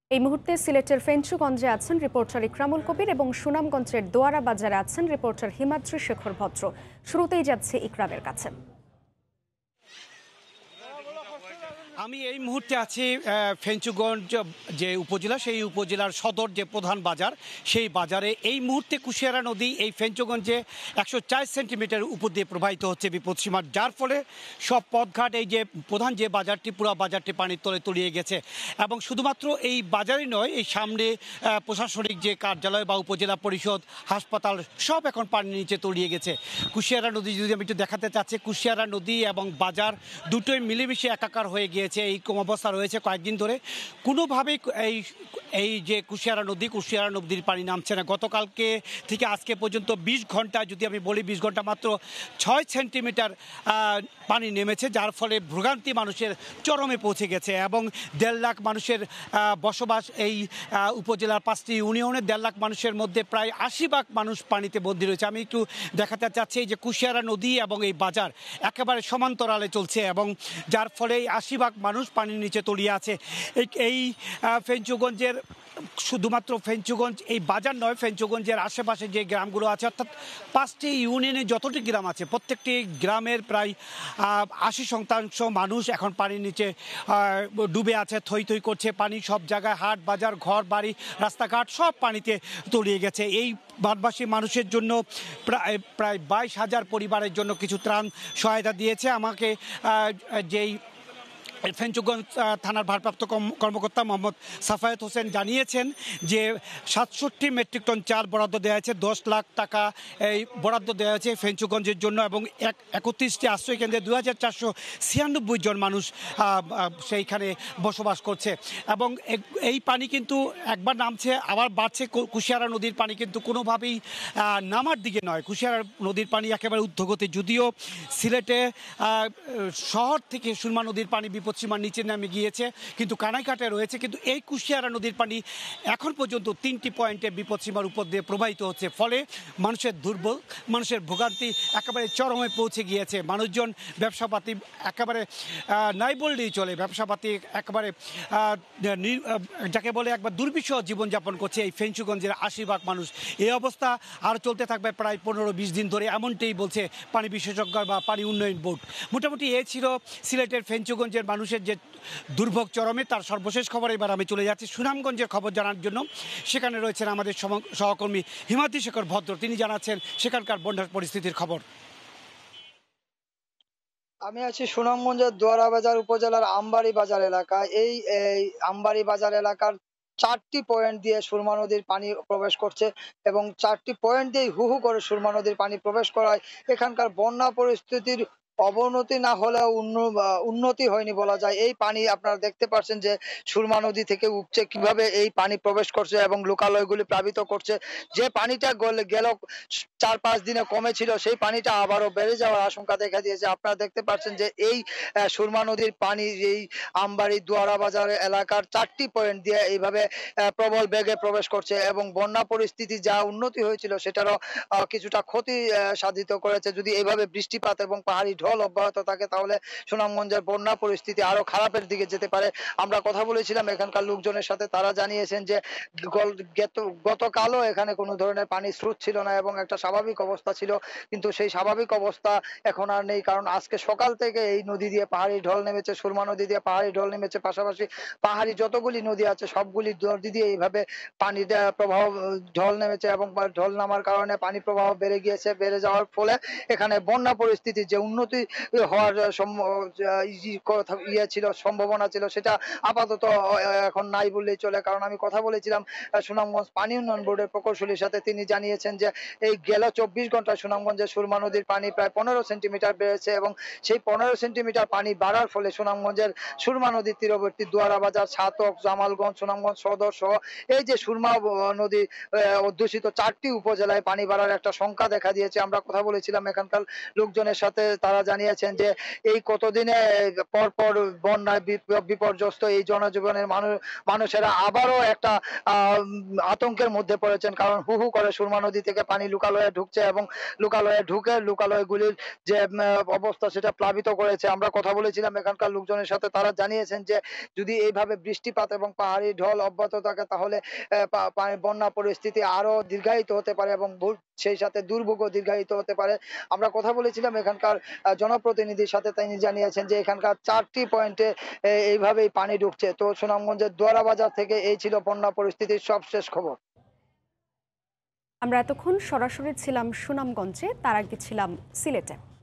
এই মুহূর্তে সিলেটের ফেঞ্চুগঞ্জে আছেন রিপোর্টার ইকরামুল কবির এবং সুনামগঞ্জের দোয়ারা বাজারে আছেন রিপোর্টার হিমাদ্রি শেখর ভদ্র। শুরুতেই যাচ্ছে ইকরামের কাছে। আমি এই মুহূর্তে আছি ফেঞ্চুগঞ্জ যে উপজেলা, সেই উপজেলার সদর যে প্রধান বাজার, সেই বাজারে এই মুহূর্তে কুশিয়ারা নদী এই ফেঞ্চুগঞ্জে 104 সেন্টিমিটার উপর দিয়ে প্রবাহিত হচ্ছে বিপদসীমার, যার ফলে সব পথঘাট এই যে প্রধান যে বাজারটি, পুরো বাজারটি পানির তলে তলিয়ে গেছে। এবং শুধুমাত্র এই বাজারই নয়, এই সামনে প্রশাসনিক যে কার্যালয় বা উপজেলা পরিষদ, হাসপাতাল সব এখন পানির নিচে তলিয়ে গেছে। কুশিয়ারা নদী যদি আমি একটু দেখাতে চাচ্ছি, কুশিয়ারা নদী এবং বাজার দুটোই মিলেমিশে একাকার হয়ে গিয়েছে। এই অবস্থা রয়েছে কয়েকদিন ধরে, কোনোভাবেই এই যে কুশিয়ারা নদীর পানি নামছে না। গতকালকে থেকে আজকে পর্যন্ত 20 ঘন্টা যদি আমি বলি, 20 ঘন্টা মাত্র 6 সেন্টিমিটার পানি নেমেছে, যার ফলে ভোগান্তি মানুষের চরমে পৌঁছে গেছে। এবং 1.5 লাখ মানুষের বসবাস এই উপজেলার 5টি ইউনিয়নে। 1.5 লাখ মানুষের মধ্যে প্রায় 80 ভাগ মানুষ পানিতে বন্দী রয়েছে। আমি একটু দেখাতে চাচ্ছি যে কুশিয়ারা নদী এবং এই বাজার একেবারে সমান্তরালে চলছে, এবং যার ফলে 80 ভাগ মানুষ পানির নিচে তলিয়ে আছে। এই ফেঞ্চুগঞ্জের শুধুমাত্র ফেঞ্চুগঞ্জ এই বাজার নয়, ফেঞ্চুগঞ্জের আশেপাশে যে গ্রামগুলো আছে, অর্থাৎ 5টি ইউনিয়নে যতটি গ্রাম আছে, প্রত্যেকটি গ্রামের প্রায় 80% মানুষ এখন পানির নিচে ডুবে আছে, থই থই করছে। পানি সব জায়গায়, হাট বাজার, ঘর বাড়ি, রাস্তাঘাট সব পানিতে তলিয়ে গেছে। এই বাদবাসী মানুষের জন্য প্রায় 22,000 পরিবারের জন্য কিছু ত্রাণ সহায়তা দিয়েছে। আমাকে যেই ফেঞ্চুগঞ্জ থানার ভারপ্রাপ্ত কর্মকর্তা মোহাম্মদ সাফায়েত হোসেন জানিয়েছেন যে 67 মেট্রিক টন চাল বরাদ্দ দেওয়া হয়েছে, 10 লাখ টাকা এই বরাদ্দ দেওয়া হয়েছে ফেঞ্চুগঞ্জের জন্য, এবং 31টি আশ্রয় কেন্দ্রে 2496 জন মানুষ সেইখানে বসবাস করছে। এবং এই পানি কিন্তু একবার নামছে আবার বাড়ছে। কুশিয়ারা নদীর পানি কিন্তু কোনোভাবেই নামার দিকে নয়। কুশিয়ারা নদীর পানি একেবারে ঊর্ধ্বগতি, যদিও সিলেটে শহর থেকে সুরমা নদীর পানি বিপদসীমার নিচে নামে গিয়েছে, কিন্তু কানাইঘাটে রয়েছে। কিন্তু এই কুশিয়ারা নদীর পানি এখন পর্যন্ত 3টি পয়েন্টে বিপদসীমার উপর দিয়ে প্রবাহিত হচ্ছে, ফলে মানুষের দুর্ভোগ, মানুষের ভোগান্তি একেবারে চরমে পৌঁছে গিয়েছে। মানুষজন ব্যবসাপাতি একেবারে নাই বললেই চলে, ব্যবসাপাতি একেবারে যাকে বলে একবার দুর্বিষহ জীবনযাপন করছে এই ফেঞ্চুগঞ্জের 80 ভাগ মানুষ। এই অবস্থা আর চলতে থাকবে প্রায় 15-20 দিন ধরে, এমনটাই বলছে পানি বিশেষজ্ঞ বা পানি উন্নয়ন বোর্ড। মোটামুটি এ ছিল সিলেটের ফেঞ্চুগঞ্জের মানুষের যে দুর্ভোগ চরমে, তার সর্বশেষ খবর। এবার আমি চলে যাচ্ছি সুনামগঞ্জের খবর জানার জন্য। সেখানে রয়েছেন আমাদের সহকর্মী হিমাদ্রি শেখর ভদ্র, তিনি জানাচ্ছেন সেখানকার বন্যার পরিস্থিতির খবর। আমি আছি সুনামগঞ্জের দোয়ারা বাজার উপজেলার আমবাড়ি বাজার এলাকায়। এই আমবাড়ি বাজার এলাকার 4টি পয়েন্ট দিয়ে সুরমা নদীর পানি প্রবেশ করছে, এবং 4টি পয়েন্ট দিয়ে হু হু করে সুরমা নদীর পানি প্রবেশ করায় এখানকার বন্যা পরিস্থিতির অবনতি না হলেও উন্নতি হয়নি বলা যায়। এই পানি আপনারা দেখতে পাচ্ছেন যে সুরমা নদী থেকে উপচে কিভাবে এই পানি প্রবেশ করছে এবং লোকালয়গুলি প্লাবিত করছে। যে পানিটা গেল 4-5 দিনে কমেছিল, সেই পানিটা আবারও বেড়ে যাওয়ার আশঙ্কা দেখা দিয়েছে। আপনারা দেখতে পাচ্ছেন যে এই সুরমা নদীর পানি এই আমবাড়ি দোয়ারা বাজার এলাকার 4টি পয়েন্ট দিয়ে এইভাবে প্রবল বেগে প্রবেশ করছে, এবং বন্যা পরিস্থিতি যা উন্নতি হয়েছিল সেটারও কিছুটা ক্ষতি সাধিত করেছে। যদি এইভাবে বৃষ্টিপাত এবং পাহাড়ি ঢল অব্যাহত থাকে, তাহলে সুনামগঞ্জের বন্যা পরিস্থিতি আরো খারাপের দিকে যেতে পারে। আমরা কথা বলেছিলাম এখানকার লোকজনের সাথে, তারা জানিয়েছেন যে গতকালও এখানে কোনো ধরনের পানির স্রোত ছিল না এবং একটা স্বাভাবিক অবস্থা ছিল, কিন্তু সেই স্বাভাবিক অবস্থা এখন আর নেই। কারণ আজকে সকাল থেকে এই নদী দিয়ে পাহাড়ি ঢল নেমেছে, সুরমা নদী দিয়ে পাহাড়ি ঢল নেমেছে, পাশাপাশি পাহাড়ি যতগুলি নদী আছে সবগুলি নদী দিয়ে এইভাবে পানির প্রবাহ ঢল নেমেছে, এবং ঢল নামার কারণে পানি প্রবাহ বেড়ে গিয়েছে। বেড়ে যাওয়ার ফলে এখানে বন্যা পরিস্থিতি যে উন্নতি হওয়ার ছিল, সম্ভাবনা ছিল, সেটা আপাতত এখন নাই বললেই চলে। কারণ আমি কথা বলেছিলাম সুনামগঞ্জ পানি উন্নয়ন বোর্ডের প্রকৌশলীর সাথে, তিনি জানিয়েছেন যে এই গেল 24 ঘন্টায় সুনামগঞ্জের সুরমা নদীর পানি প্রায় 15 সেন্টিমিটার বেড়েছে, এবং সেই 15 সেন্টিমিটার পানি বাড়ার ফলে সুনামগঞ্জের সুরমা নদীর তীরবর্তী দোয়ারা বাজার, ছাতক, জামালগঞ্জ, সুনামগঞ্জ সদর সহ এই যে সুরমা নদী অধ্যুষিত 4টি উপজেলায় পানি বাড়ার একটা শঙ্কা দেখা দিয়েছে। আমরা কথা বলেছিলাম এখানকার লোকজনের সাথে, তারা জানিয়েছেন যে এই কতদিনে পর পর বন্যায় বিপর্যস্ত এই জনজীবনের মানুষেরা আবারও একটা আতঙ্কের মধ্যে পড়েছেন, কারণ হু হু করে সুরমা নদী থেকে পানি লোকালয়ে ঢুকছে এবং লোকালয়ে ঢুকে লোকালয়গুলির যে অবস্থা সেটা প্লাবিত করেছে। আমরা কথা বলেছিলাম এখানকার লোকজনের সাথে, তারা জানিয়েছেন যে যদি এইভাবে বৃষ্টিপাত এবং পাহাড়ি ঢল অব্যাহত থাকে তাহলে বন্যা পরিস্থিতি আরো দীর্ঘায়িত হতে পারে এবং সেই সাথে দুর্ভোগও দীর্ঘায়িত হতে পারে। আমরা কথা বলেছিলাম এখানকার জনপ্রতিনিধির সাথে, তিনি জানিয়েছেন যে এখানকার 4টি পয়েন্টে এইভাবেই পানি ঢুকছে। তো সুনামগঞ্জের দোয়ারা বাজার থেকে এই ছিল বন্যা পরিস্থিতির সবশেষ খবর। আমরা এতক্ষণ সরাসরি ছিলাম সুনামগঞ্জে, তার আগে ছিলাম সিলেটে।